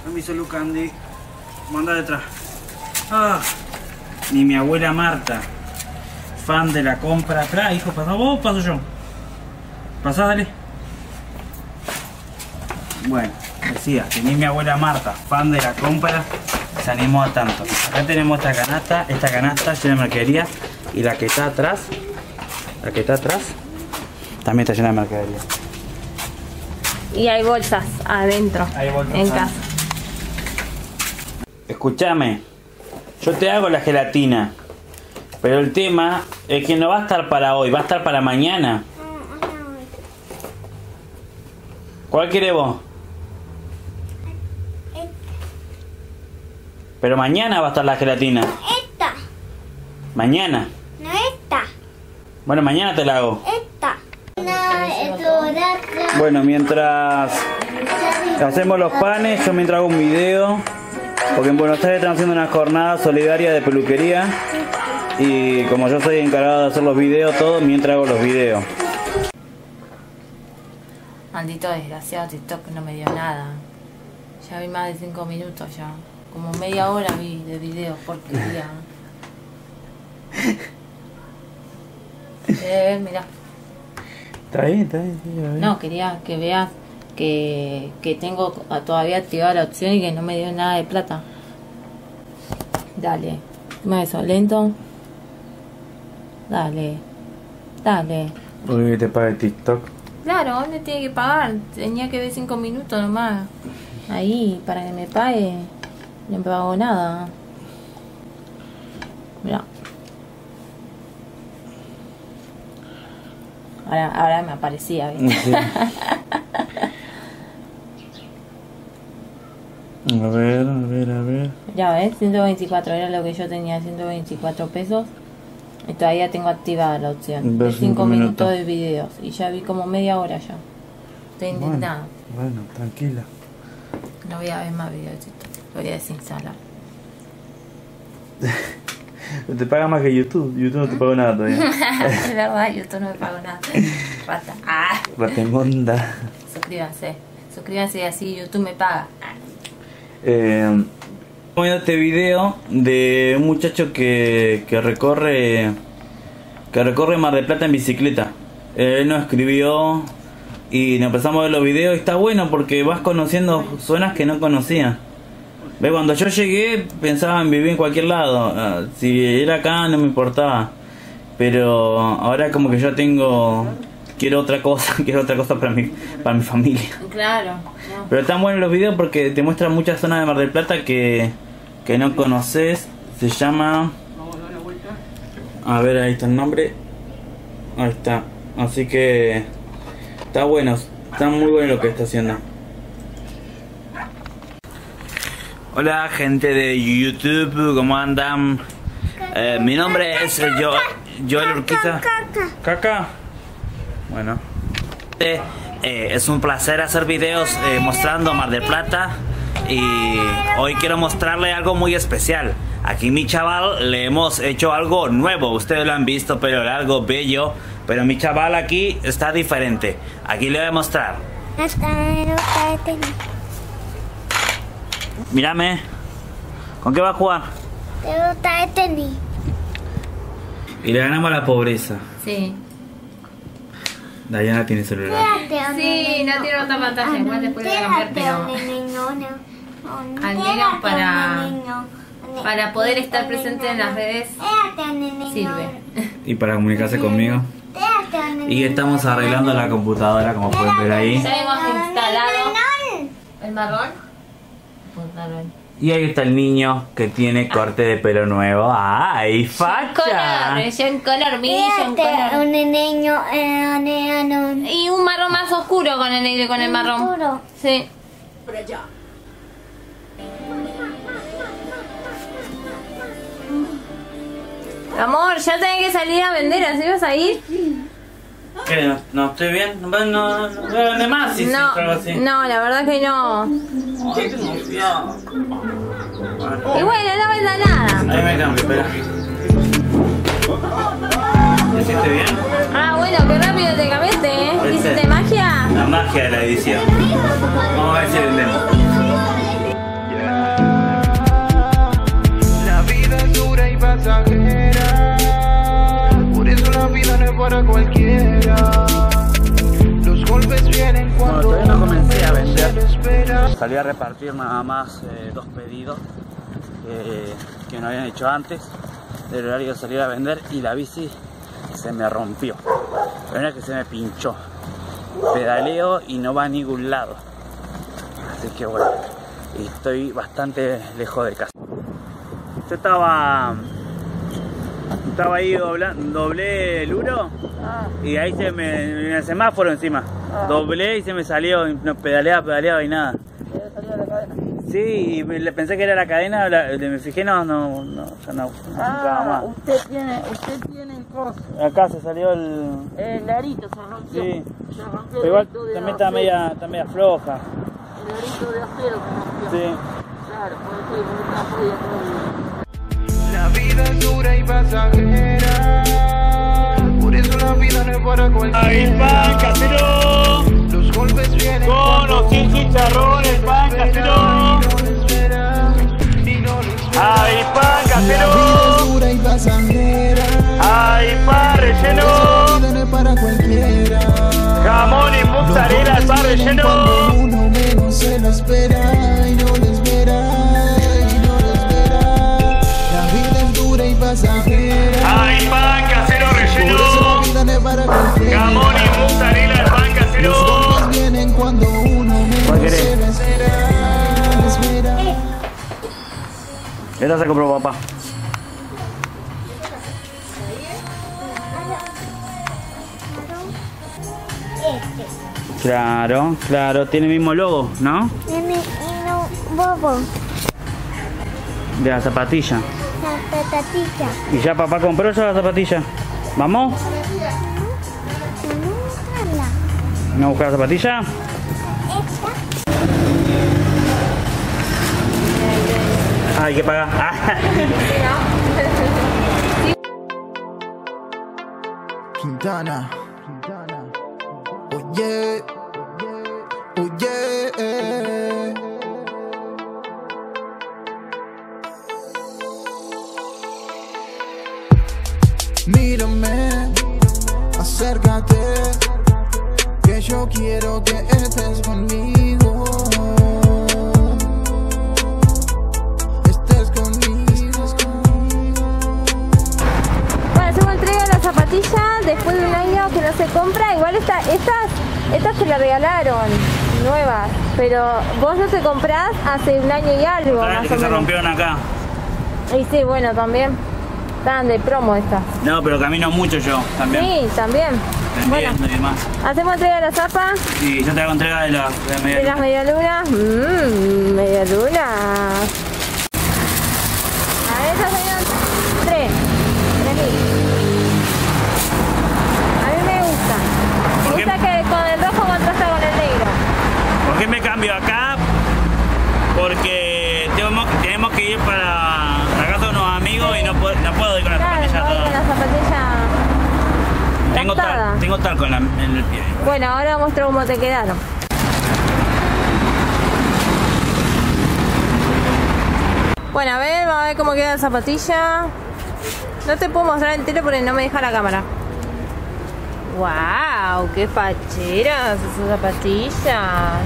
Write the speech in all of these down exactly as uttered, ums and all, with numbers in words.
mi solo Candy. Manda detrás. Ah, ni mi abuela Marta, fan de la compra. Espera, hijo, ¿pasá vos o paso yo? Pasá, dale. Bueno, decía que ni mi abuela Marta, fan de la compra, se animó a tanto. Acá tenemos esta canasta, esta canasta llena de mercadería. Y la que está atrás, la que está atrás, también está llena de mercadería. Y hay bolsas adentro, Hay bolsas en adentro. casa. Escúchame, yo te hago la gelatina, pero el tema es que no va a estar para hoy, va a estar para mañana. ¿Cuál querés vos? Pero mañana va a estar la gelatina. Esta. Mañana. No esta. Bueno, mañana te la hago. Esta. No, es Bueno, mientras hacemos los panes, yo mientras hago un video, porque en Buenos Aires están haciendo una jornada solidaria de peluquería. Y como yo soy encargado de hacer los videos, todo, mientras hago los videos. Maldito desgraciado TikTok, no me dio nada. Ya vi más de cinco minutos ya. Como media hora vi de video, porquería. Eh, mirá. Está bien, está bien. Sí, está bien. No, quería que veas que, que tengo todavía activada la opción y que no me dio nada de plata. Dale. ¿Me eso lento? Dale. Dale. Uy, te paga el TikTok. Claro, hoy me tiene que pagar. Tenía que ver cinco minutos nomás. Ahí, para que me pague. No me pago nada. Mirá. Ahora, ahora me aparecía, ¿viste? Sí. A ver, a ver, a ver. Ya ves, ciento veinticuatro era lo que yo tenía, ciento veinticuatro pesos. Y todavía tengo activada la opción de cinco minutos de videos. Y ya vi como media hora ya. Estoy indignada. Bueno, bueno, tranquila. No voy a ver más videos de TikTok. Lo voy a desinstalar. Te paga más que YouTube. YouTube no te paga nada todavía. Es verdad, YouTube no me pago nada. Basta. Ah. Ratemonda. Suscríbanse. Suscríbanse y así YouTube me paga. Eh, Estoy viendo este video de un muchacho que, que recorre que recorre Mar del Plata en bicicleta. Él nos escribió y nos empezamos a ver los videos y está bueno porque vas conociendo zonas que no conocía. Ve, cuando yo llegué pensaba en vivir en cualquier lado. Uh, si era acá no me importaba. Pero ahora como que yo tengo... Quiero otra cosa, quiero otra cosa para mi, para mi familia. Claro. No. Pero están buenos los videos porque te muestran muchas zonas de Mar del Plata que, que no conoces. Se llama... A ver, ahí está el nombre. Ahí está. Así que... Está bueno, está muy bueno lo que está haciendo. Hola gente de YouTube, ¿cómo andan? Eh, mi nombre es yo, Joel Urquiza. Caca. Bueno. Eh, eh, es un placer hacer videos eh, mostrando Mar del Plata. Y hoy quiero mostrarle algo muy especial. Aquí mi chaval le hemos hecho algo nuevo. Ustedes lo han visto, pero algo bello. Pero mi chaval aquí está diferente. Aquí le voy a mostrar. Mírame. ¿Con qué va a jugar? Pelota de tenis. Y le ganamos a la pobreza. Sí. Dayana tiene celular. Sí, no tiene otra pantalla. Igual después de cambiar, pero... Al menos para... Para poder estar presente en las redes sirve. Y para comunicarse conmigo. Y estamos arreglando la computadora, como pueden ver ahí. Ya hemos instalado el marrón. Y ahí está el niño que tiene corte de pelo nuevo. ¡Ay, facha! Color, yo en color, mini, yo en color. Un niño, eh, neano. Y un marrón más oscuro con el negro y con el marrón. Oscuro. Sí. Amor, ya tenés que salir a vender, ¿así vas a ir? ¿Qué? ¿No, no estoy bien? No, no, no, no voy a vender más si No, algo así. no, la verdad que no. Ay, qué confiado. Y bueno, no venda nada. Ahí me cambio, espera. ¿Te sientes bien? Ah, bueno, qué rápido te cambiaste, ¿eh? Puede ¿Hiciste ser. magia? La magia de la edición. Vamos a ver si vendemos. Salí a repartir nada más eh, dos pedidos eh, que no habían hecho antes del horario de salir a vender y la bici se me rompió. La verdad es que se me pinchó. Pedaleo y no va a ningún lado. Así que bueno, estoy bastante lejos de casa. Yo estaba... Estaba ahí doblando, doblé el uno y ahí se me... en el semáforo encima. Doblé y se me salió, no pedaleaba, pedaleaba y nada. Sí, y me, le pensé que era la cadena, la, me fijé, no, no, no, ya no, ah, más. Usted tiene, usted tiene el coso. Acá se salió el... El arito se rompió. Sí. Se rompió. Pero igual el arito también está media, está media floja. El arito de acero se rompió. Sí. Claro, porque no podía todo. La vida es dura y pasajera, por eso la vida no es para cualquiera. ¡Ay, pan casero! Los golpes vienen con o sin chicharrón, el pan casero. ¡Ay, pan casero! La vida es dura y pasajera. ¡Ay, pan relleno! La vida no es para cualquiera. Jamón y mozzarella, el pan relleno. Cuando uno menos se lo espera y no lo espera y no lo espera. La vida es dura y pasajera. ¡Ay, pan casero relleno! Por eso la vida no es para cualquiera. Jamón y mozzarella, el pan casero. Los golpes vienen cuando uno menos se lo espera. espera. Esta se compró papá. Este. Claro, claro, tiene el mismo logo, ¿no? Tiene uno bobo. De la zapatilla. La patatilla. ¿Y ya papá compró ya la zapatilla? ¿Vamos? ¿No a buscar la zapatilla? Ah, hay que pagar. Quintana, oye, oye. Mírame, acércate, que yo quiero que estés conmigo. Estés conmigo. Bueno, hacemos entrega de la zapatilla después de un año que no se compra. Igual esta, estas, estas se la regalaron, nuevas. Pero vos no te comprás hace un año y algo. Más más que o se menos. rompieron acá. Y sí, bueno, también. Estaban de promo estas. No, pero camino mucho yo también. Sí, también. Bueno, Vendiendo y demás. hacemos entrega de la zapa, Y yo te hago entrega de la de media de las luna. medialunas. Mmm, medialunas. A ver, esas serían tres. Tres mil. A mí me gusta. Me ¿Por qué? gusta que con el rojo contrasta con el negro. ¿Por qué me cambio acá? Porque tenemos, tenemos que ir para la casa de unos amigos y no puedo, no puedo ir con la Claro, zapatilla voy con toda. la zapatilla Tengo gastada. tal, tengo talco en, la, en el pie. Bueno, ahora muestro cómo te quedaron. Bueno, a ver, vamos a ver cómo queda la zapatilla. No te puedo mostrar entero porque no me deja la cámara. ¡Wow! ¡Qué facheras esas zapatillas!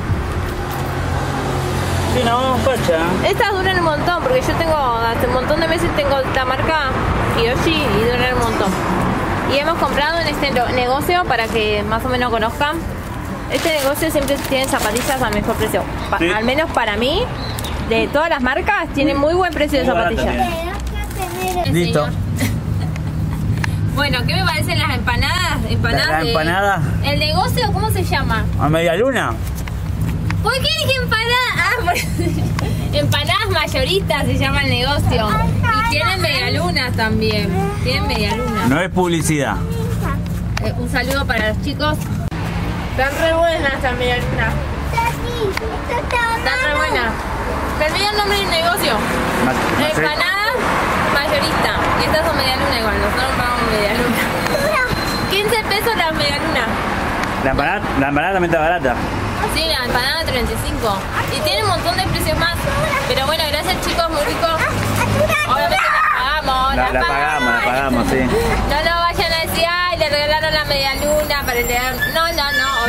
Sí, no, facha. Estas duran un montón porque yo tengo, hace un montón de meses tengo esta marca Kiyoshi y duran un montón. Y hemos comprado en este negocio para que más o menos conozcan. Este negocio siempre tiene zapatillas al mejor precio. Pa- Sí. Al menos para mí, de todas las marcas, tiene muy buen precio de Muy barato zapatillas. tiene. Listo. Bueno, ¿qué me parecen las empanadas? Empanadas ¿La- la de- empanada? ¿El negocio cómo se llama? ¿A media luna? ¿Por qué dije empanadas? Ah, por- empanadas mayoristas se llama el negocio. Y tienen medialunas también. Tienen medialunas. No es publicidad. Eh, un saludo para los chicos. Están re buenas estas medialunas. Están re buenas. Me olvidé el nombre del negocio. Ma- Empanadas mayorista. Y estas son medialunas igual. Nosotros pagamos medialuna. quince pesos las medialunas. La empanada, la empanada también está barata. Sí, la empanada treinta y cinco. Y tiene un montón de precios más. Pero bueno, gracias chicos, muy rico. Obviamente la pagamos. La, la pagamos, la pagamos, sí. No, no vayan a decir, ay, le regalaron la media luna para el día. No, no, no,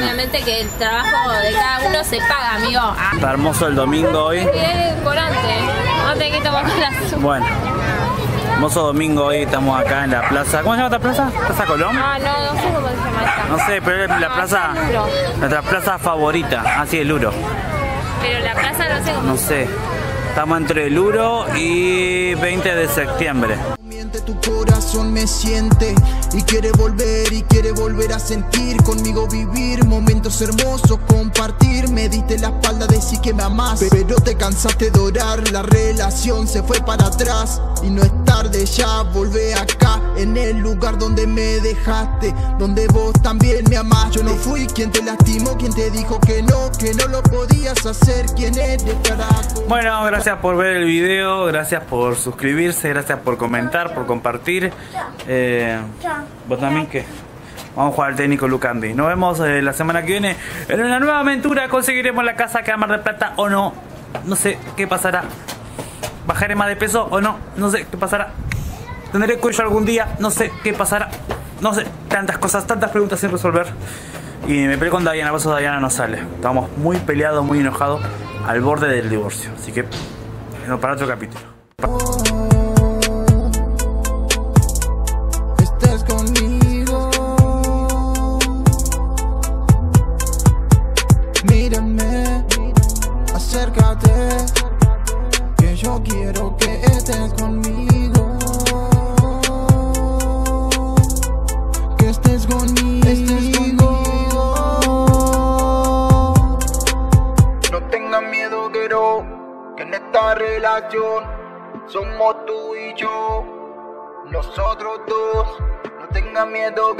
obviamente que el trabajo de cada uno se paga, amigo. Ah. Está hermoso el domingo hoy. Y es colante, no te que tomar las... Bueno, hermoso domingo hoy, estamos acá en la plaza. ¿Cómo se llama esta plaza? ¿Plaza Colón? Ah, no, no sé cómo se llama esta. No sé, pero es la No, plaza, es el Luro. nuestra plaza favorita. Así es, Luro. Pero la plaza no sé cómo No sé. Estamos entre Luro y veinte de septiembre. Tu corazón me siente y quiere volver y quiere volver a sentir conmigo, vivir momentos hermosos, compartir. Me diste la espalda, decir que me amás, pero te cansaste de orar. La relación se fue para atrás y no es tarde ya. Volvé acá en el lugar donde me dejaste, donde vos también me amás. Yo no fui quien te lastimó, quien te dijo que no, que no lo podías hacer. ¿Quién eres, carajo? Bueno, gracias por ver el video, gracias por suscribirse, gracias por comentar, por compartir. Eh, ¿Vos también qué? Vamos a jugar al técnico Lucandi. Nos vemos eh, la semana que viene en una nueva aventura. ¿Conseguiremos la casa acá en Mar del Plata o no? No sé qué pasará. ¿Bajaré más de peso o no? No sé qué pasará. ¿Tendré cuello algún día? No sé qué pasará. No sé, tantas cosas, tantas preguntas sin resolver. Y me peleé con Diana, por eso Diana no sale. Estamos muy peleados, muy enojados, al borde del divorcio. Así que, no, para otro capítulo. Estés conmigo, mírame, acércate, que yo quiero que estés conmigo, que estés conmigo, estés conmigo. No tengas miedo, quiero que en esta relación somos tú y yo, nosotros dos. No tengas miedo.